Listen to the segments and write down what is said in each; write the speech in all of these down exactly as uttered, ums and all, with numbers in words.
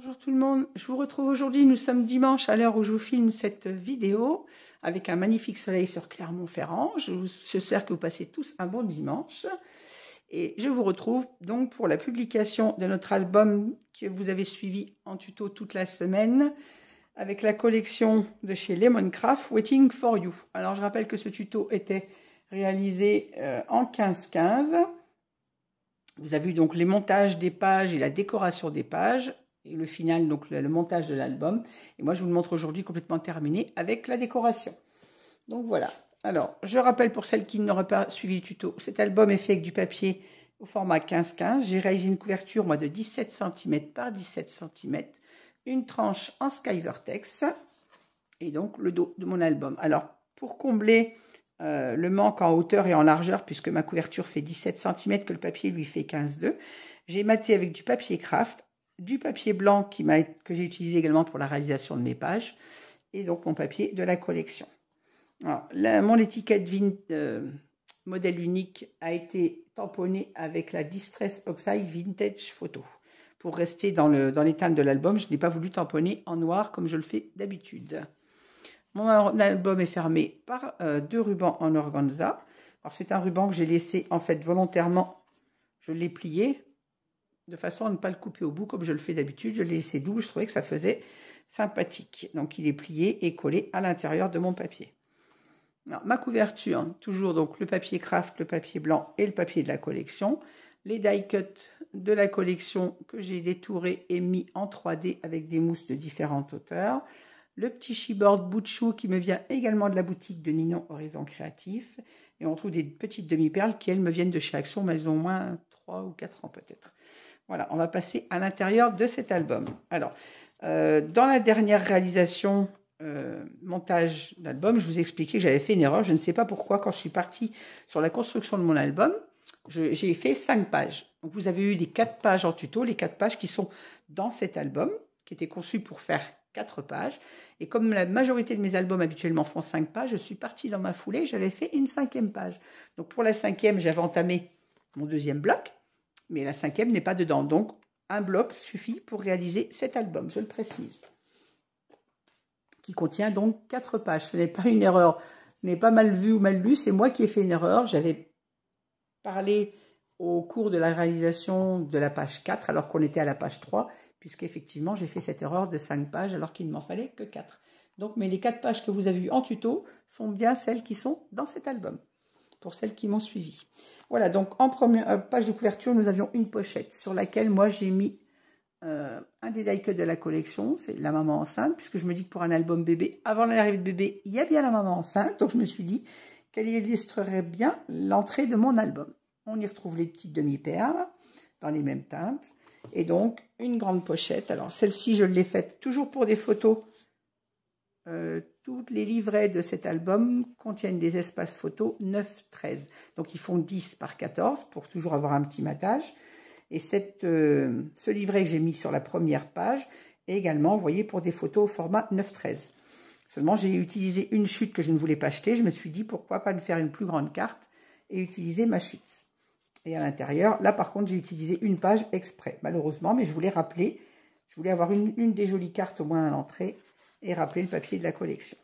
Bonjour tout le monde, je vous retrouve aujourd'hui, nous sommes dimanche à l'heure où je vous filme cette vidéo avec un magnifique soleil sur Clermont-Ferrand. J'espère que vous passez tous un bon dimanche et je vous retrouve donc pour la publication de notre album que vous avez suivi en tuto toute la semaine avec la collection de chez Lemoncraft, Waiting for You. Alors je rappelle que ce tuto était réalisé euh, en quinze quinze. Vous avez vu donc les montages des pages et la décoration des pages. Et le final, donc le, le montage de l'album. Et moi, je vous le montre aujourd'hui complètement terminé avec la décoration. Donc voilà. Alors, je rappelle pour celles qui n'auraient pas suivi le tuto, cet album est fait avec du papier au format quinze quinze. J'ai réalisé une couverture, moi, de dix-sept centimètres par dix-sept centimètres. Une tranche en Sky Vertex. Et donc, le dos de mon album. Alors, pour combler euh, le manque en hauteur et en largeur, puisque ma couverture fait dix-sept centimètres, que le papier lui fait quinze deux, j'ai maté avec du papier craft, du papier blanc qui m'a, que j'ai utilisé également pour la réalisation de mes pages, et donc mon papier de la collection. Alors, là, mon étiquette vin, euh, modèle unique a été tamponnée avec la Distress Oxide Vintage Photo. Pour rester dans, le, dans les teintes de l'album, je n'ai pas voulu tamponner en noir comme je le fais d'habitude. Mon album est fermé par euh, deux rubans en organza. Alors c'est un ruban que j'ai laissé en fait volontairement, je l'ai plié de façon à ne pas le couper au bout comme je le fais d'habitude. Je l'ai laissé double, je trouvais que ça faisait sympathique. Donc il est plié et collé à l'intérieur de mon papier. Alors, ma couverture, toujours donc le papier craft, le papier blanc et le papier de la collection. Les die cuts de la collection que j'ai détouré et mis en trois D avec des mousses de différentes hauteurs. Le petit chipboard bout de chou qui me vient également de la boutique de Ninon Horizon Créatif. Et on trouve des petites demi-perles qui, elles, me viennent de chez Action, mais elles ont au moins trois ou quatre ans peut-être. Voilà, on va passer à l'intérieur de cet album. Alors, euh, dans la dernière réalisation, euh, montage d'album, je vous ai expliqué que j'avais fait une erreur. Je ne sais pas pourquoi, quand je suis partie sur la construction de mon album, j'ai fait cinq pages. Donc, vous avez eu les quatre pages en tuto, les quatre pages qui sont dans cet album, qui était conçu pour faire quatre pages. Et comme la majorité de mes albums habituellement font cinq pages, je suis partie dans ma foulée, j'avais fait une cinquième page. Donc, pour la cinquième, j'avais entamé mon deuxième bloc. Mais la cinquième n'est pas dedans. Donc, un bloc suffit pour réaliser cet album, je le précise. Qui contient donc quatre pages. Ce n'est pas une erreur. Ce n'est pas mal vu ou mal lu. C'est moi qui ai fait une erreur. J'avais parlé au cours de la réalisation de la page quatre, alors qu'on était à la page trois, puisqu'effectivement, j'ai fait cette erreur de cinq pages, alors qu'il ne m'en fallait que quatre. Donc, mais les quatre pages que vous avez vues en tuto sont bien celles qui sont dans cet album, pour celles qui m'ont suivi. Voilà, donc en première page de couverture, nous avions une pochette sur laquelle moi j'ai mis euh, un des die cuts de la collection, c'est la maman enceinte, puisque je me dis que pour un album bébé, avant l'arrivée de bébé, il y a bien la maman enceinte, donc je me suis dit qu'elle illustrerait bien l'entrée de mon album. On y retrouve les petites demi-perles dans les mêmes teintes, et donc une grande pochette. Alors celle-ci, je l'ai faite toujours pour des photos. Euh, tous les livrets de cet album contiennent des espaces photos neuf treize. Donc, ils font dix par quatorze pour toujours avoir un petit matage. Et cette, euh, ce livret que j'ai mis sur la première page est également envoyé pour des photos au format neuf treize. Seulement, j'ai utilisé une chute que je ne voulais pas acheter. Je me suis dit, pourquoi pas me faire une plus grande carte et utiliser ma chute. Et à l'intérieur, là, par contre, j'ai utilisé une page exprès, malheureusement. Mais je voulais rappeler, je voulais avoir une, une des jolies cartes au moins à l'entrée et rappeler le papier de la collection.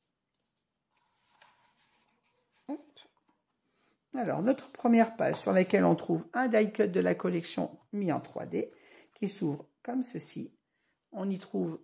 Hop. Alors, notre première page sur laquelle on trouve un die cut de la collection mis en trois D, qui s'ouvre comme ceci. On y trouve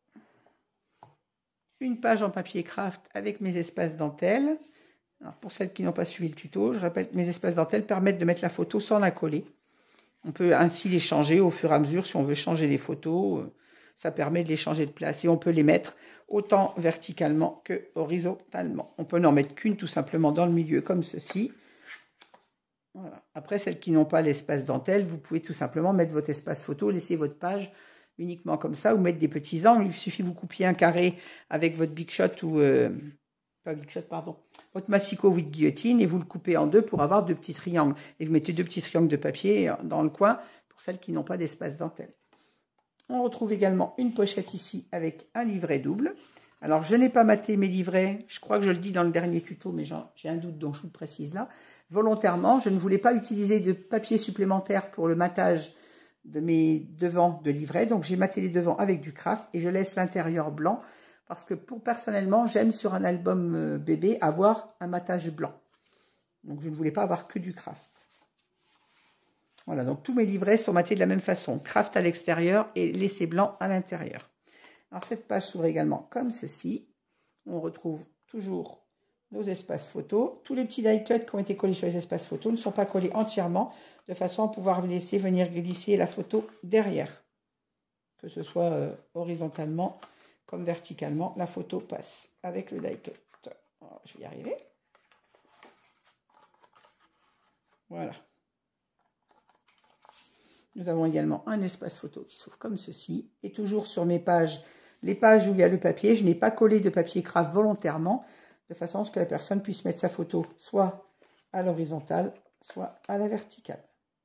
une page en papier craft avec mes espaces dentelle. Alors, pour celles qui n'ont pas suivi le tuto, je répète, mes espaces dentelle permettent de mettre la photo sans la coller. On peut ainsi les changer au fur et à mesure si on veut changer les photos. Ça permet de les changer de place et on peut les mettre autant verticalement que horizontalement. On peut n'en mettre qu'une tout simplement dans le milieu comme ceci. Voilà. Après, celles qui n'ont pas l'espace dentelle, vous pouvez tout simplement mettre votre espace photo, laisser votre page uniquement comme ça ou mettre des petits angles. Il suffit que vous coupiez un carré avec votre Big Shot ou... Euh, pas Big Shot, pardon. Votre massicot ou guillotine et vous le coupez en deux pour avoir deux petits triangles. Et vous mettez deux petits triangles de papier dans le coin pour celles qui n'ont pas d'espace dentelle. On retrouve également une pochette ici avec un livret double. Alors, je n'ai pas maté mes livrets. Je crois que je le dis dans le dernier tuto, mais j'ai un doute, donc je vous le précise là. Volontairement, je ne voulais pas utiliser de papier supplémentaire pour le matage de mes devants de livret. Donc j'ai maté les devants avec du craft et je laisse l'intérieur blanc parce que pour personnellement, j'aime sur un album bébé avoir un matage blanc. Donc je ne voulais pas avoir que du craft. Voilà, donc tous mes livrets sont matés de la même façon. Craft à l'extérieur et laissé blanc à l'intérieur. Alors cette page s'ouvre également comme ceci. On retrouve toujours nos espaces photos. Tous les petits die cuts qui ont été collés sur les espaces photos ne sont pas collés entièrement, de façon à pouvoir laisser venir glisser la photo derrière. Que ce soit euh, horizontalement comme verticalement, la photo passe avec le die cut. Alors, je vais y arriver. Voilà. Nous avons également un espace photo qui s'ouvre comme ceci. Et toujours sur mes pages, les pages où il y a le papier, je n'ai pas collé de papier craft volontairement, de façon à ce que la personne puisse mettre sa photo soit à l'horizontale, soit à la verticale.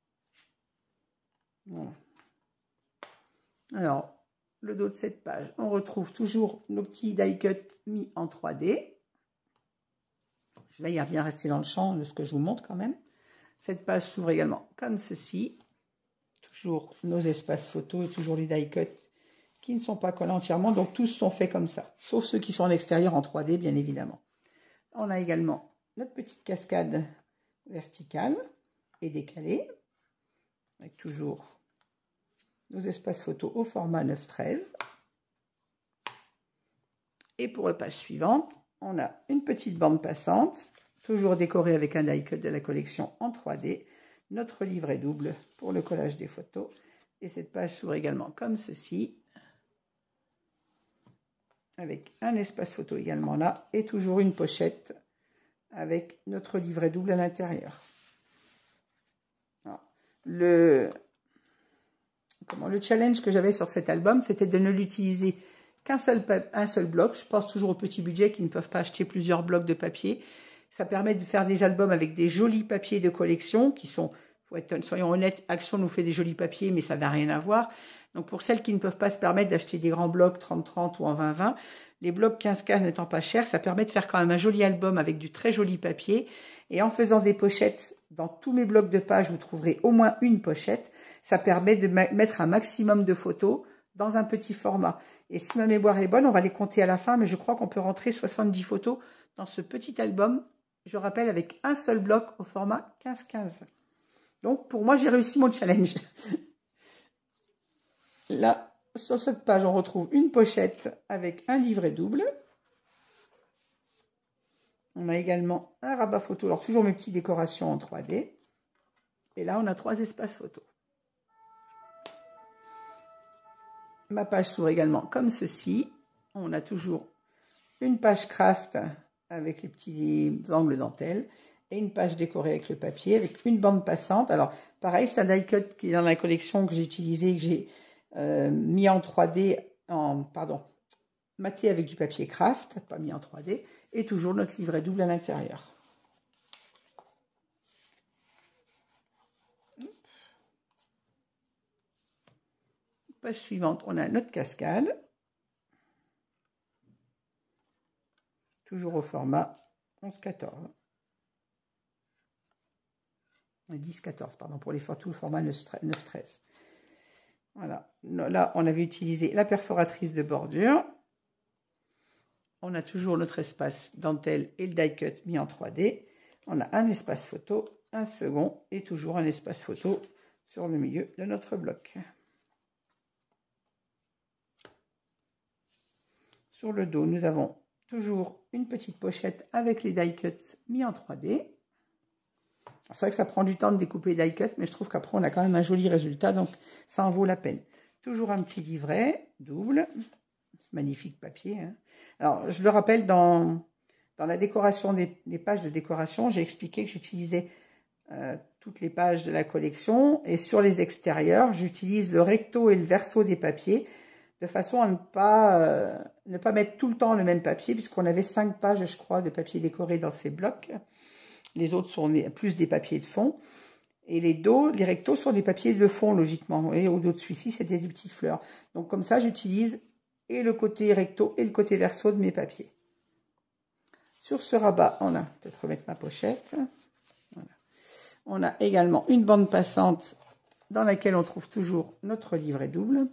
Voilà. Alors, le dos de cette page, on retrouve toujours nos petits die cuts mis en trois D. Je vais y bien rester dans le champ de ce que je vous montre quand même. Cette page s'ouvre également comme ceci. Toujours nos espaces photos et toujours les die cuts qui ne sont pas collés entièrement. Donc tous sont faits comme ça, sauf ceux qui sont en extérieur en trois D bien évidemment. On a également notre petite cascade verticale et décalée, avec toujours nos espaces photos au format neuf treize. Et pour la page suivante, on a une petite bande passante, toujours décorée avec un die cut de la collection en trois D, notre livret double pour le collage des photos. Et cette page s'ouvre également comme ceci, avec un espace photo également là, et toujours une pochette avec notre livret double à l'intérieur. Le... Comment, le challenge que j'avais sur cet album, c'était de ne l'utiliser qu'un seul, un seul bloc. Je pense toujours aux petits budgets qui ne peuvent pas acheter plusieurs blocs de papier. Ça permet de faire des albums avec des jolis papiers de collection qui sont, faut être, soyons honnêtes, Action nous fait des jolis papiers, mais ça n'a rien à voir. Donc pour celles qui ne peuvent pas se permettre d'acheter des grands blocs trente trente ou en vingt vingt, les blocs quinze quinze n'étant pas chers, ça permet de faire quand même un joli album avec du très joli papier. Et en faisant des pochettes, dans tous mes blocs de pages, vous trouverez au moins une pochette. Ça permet de mettre un maximum de photos dans un petit format. Et si ma mémoire est bonne, on va les compter à la fin, mais je crois qu'on peut rentrer soixante-dix photos dans ce petit album, je rappelle, avec un seul bloc au format quinze quinze. Donc, pour moi, j'ai réussi mon challenge. Là, sur cette page, on retrouve une pochette avec un livret double. On a également un rabat photo, alors toujours mes petites décorations en trois D. Et là, on a trois espaces photos. Ma page s'ouvre également comme ceci. On a toujours une page craft avec les petits angles dentelle et une page décorée avec le papier avec une bande passante. Alors, pareil, c'est un die cut qui est dans la collection que j'ai utilisé, que j'ai euh, mis en trois D, en, pardon, maté avec du papier craft, pas mis en trois D, et toujours notre livret double à l'intérieur. Page suivante, on a notre cascade, toujours au format onze quatorze. dix quatorze, pardon, pour les photos, le format neuf treize. Voilà, là, on avait utilisé la perforatrice de bordure. On a toujours notre espace dentelle et le die cut mis en trois D. On a un espace photo, un second et toujours un espace photo sur le milieu de notre bloc. Sur le dos, nous avons toujours une petite pochette avec les die cuts mis en trois D. C'est vrai que ça prend du temps de découper les die cuts, mais je trouve qu'après, on a quand même un joli résultat, donc ça en vaut la peine. Toujours un petit livret double, magnifique papier. Hein. Alors, je le rappelle, dans, dans la décoration des, des pages de décoration, j'ai expliqué que j'utilisais euh, toutes les pages de la collection, et sur les extérieurs, j'utilise le recto et le verso des papiers, de façon à ne pas, euh, ne pas mettre tout le temps le même papier, puisqu'on avait cinq pages, je crois, de papier décoré dans ces blocs. Les autres sont plus des papiers de fond. Et les dos, les rectos sont des papiers de fond, logiquement. Vous voyez, au dos de celui-ci, c'était des petites fleurs. Donc, comme ça, j'utilise et le côté recto et le côté verso de mes papiers. Sur ce rabat, on a, peut-être remettre ma pochette. Voilà. On a également une bande passante dans laquelle on trouve toujours notre livret double.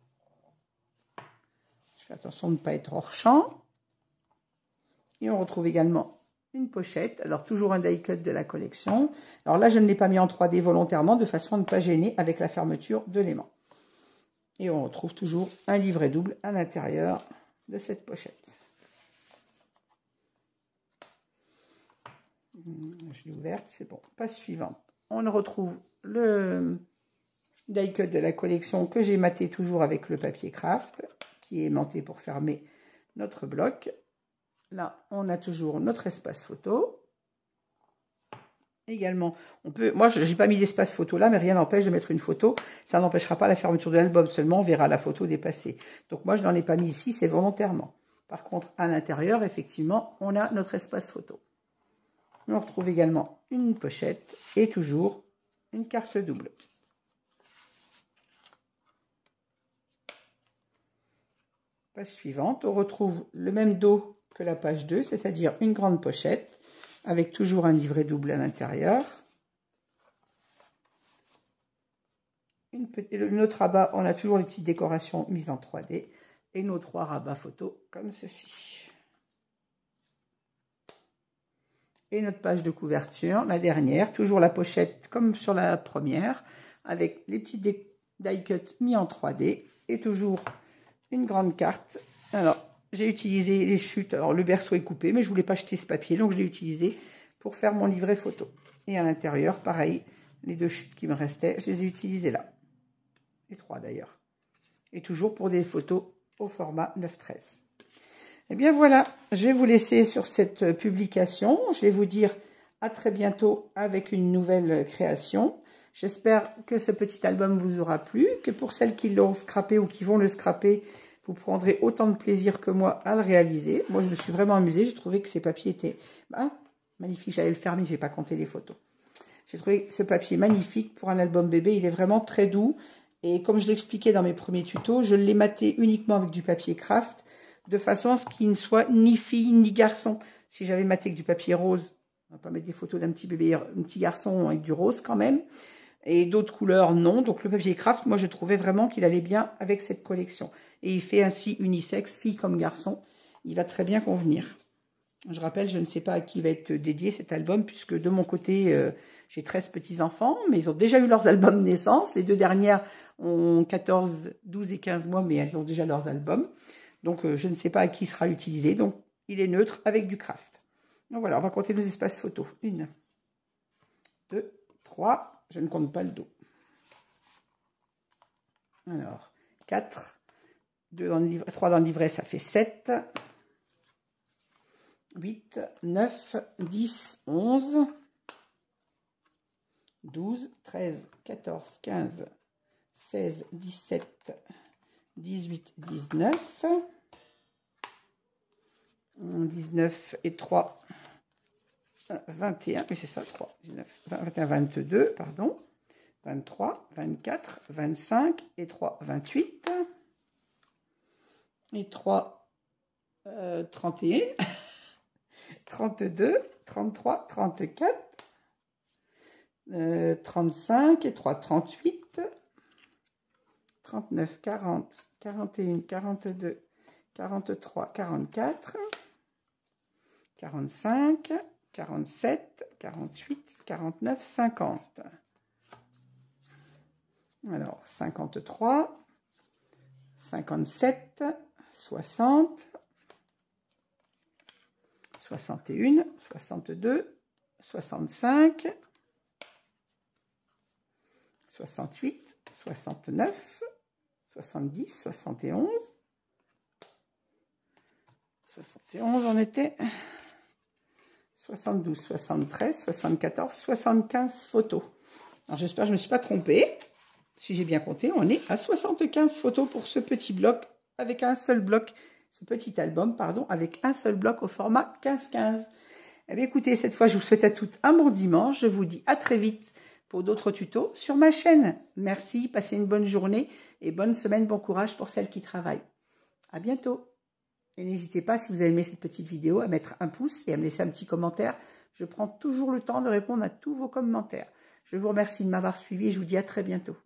Je fais attention de ne pas être hors champ. Et on retrouve également une pochette. Alors, toujours un die cut de la collection. Alors là, je ne l'ai pas mis en trois D volontairement, de façon à ne pas gêner avec la fermeture de l'aimant. Et on retrouve toujours un livret double à l'intérieur de cette pochette. Je l'ai ouverte, c'est bon. Page suivante. On retrouve le die cut de la collection que j'ai maté toujours avec le papier craft, qui est aimanté pour fermer notre bloc. Là, on a toujours notre espace photo. Également, on peut. Moi, je n'ai pas mis d'espace photo là, mais rien n'empêche de mettre une photo. Ça n'empêchera pas la fermeture de l'album, seulement on verra la photo dépasser. Donc moi, je n'en ai pas mis ici, c'est volontairement. Par contre, à l'intérieur, effectivement, on a notre espace photo. On retrouve également une pochette et toujours une carte double. Page suivante, on retrouve le même dos que la page deux, c'est-à-dire une grande pochette avec toujours un livret double à l'intérieur. Notre rabat, on a toujours les petites décorations mises en trois D et nos trois rabats photos comme ceci. Et notre page de couverture, la dernière, toujours la pochette comme sur la première, avec les petits die cut mis en trois D et toujours une grande carte. Alors, j'ai utilisé les chutes. Alors, le berceau est coupé, mais je ne voulais pas jeter ce papier, donc je l'ai utilisé pour faire mon livret photo. Et à l'intérieur, pareil, les deux chutes qui me restaient, je les ai utilisées là. Les trois d'ailleurs. Et toujours pour des photos au format neuf treize. Et bien voilà, je vais vous laisser sur cette publication. Je vais vous dire à très bientôt avec une nouvelle création. J'espère que ce petit album vous aura plu, que pour celles qui l'ont scrappé ou qui vont le scraper, vous prendrez autant de plaisir que moi à le réaliser. Moi, je me suis vraiment amusée. J'ai trouvé que ces papiers étaient bah, magnifiques. J'allais le fermer, je n'ai pas compté les photos. J'ai trouvé ce papier magnifique pour un album bébé. Il est vraiment très doux. Et comme je l'expliquais dans mes premiers tutos, je l'ai maté uniquement avec du papier craft, de façon à ce qu'il ne soit ni fille ni garçon. Si j'avais maté avec du papier rose, on ne va pas mettre des photos d'un petit bébé, un petit garçon avec du rose quand même. Et d'autres couleurs, non. Donc le papier craft, moi je trouvais vraiment qu'il allait bien avec cette collection. Et il fait ainsi unisexe, fille comme garçon. Il va très bien convenir. Je rappelle, je ne sais pas à qui va être dédié cet album, puisque de mon côté, euh, j'ai treize petits-enfants, mais ils ont déjà eu leurs albums de naissance. Les deux dernières ont quatorze, douze et quinze mois, mais elles ont déjà leurs albums. Donc euh, je ne sais pas à qui sera utilisé. Donc il est neutre avec du craft. Donc voilà, on va compter nos espaces photos. Une, deux, trois. Je ne compte pas le dos. Alors, quatre, deux dans le livret, trois dans le livret, ça fait sept, huit, neuf, dix, onze, douze, treize, quatorze, quinze, seize, dix-sept, dix-huit, dix-neuf, dix-neuf et trois, vingt et un, mais c'est ça, trois, dix-neuf, vingt, vingt et un, vingt-deux, pardon, vingt-trois, vingt-quatre, vingt-cinq, et trois, vingt-huit, et trois, euh, trente et un, trente-deux, trente-trois, trente-quatre, euh, trente-cinq, et trois, trente-huit, trente-neuf, quarante, quarante et un, quarante-deux, quarante-trois, quarante-quatre, quarante-cinq, quarante-sept, quarante-huit, quarante-neuf, cinquante. Alors, cinquante-trois, cinquante-sept, soixante, soixante et un, soixante-deux, soixante-cinq, soixante-huit, soixante-neuf, soixante-dix, soixante et onze, soixante et onze on était, soixante-douze, soixante-treize, soixante-quatorze, soixante-quinze photos. Alors j'espère que je ne me suis pas trompée. Si j'ai bien compté, on est à soixante-quinze photos pour ce petit bloc, avec un seul bloc, ce petit album, pardon, avec un seul bloc au format quinze quinze. Eh bien écoutez, cette fois, je vous souhaite à toutes un bon dimanche. Je vous dis à très vite pour d'autres tutos sur ma chaîne. Merci, passez une bonne journée et bonne semaine, bon courage pour celles qui travaillent. À bientôt. Et n'hésitez pas, si vous avez aimé cette petite vidéo, à mettre un pouce et à me laisser un petit commentaire. Je prends toujours le temps de répondre à tous vos commentaires. Je vous remercie de m'avoir suivi et je vous dis à très bientôt.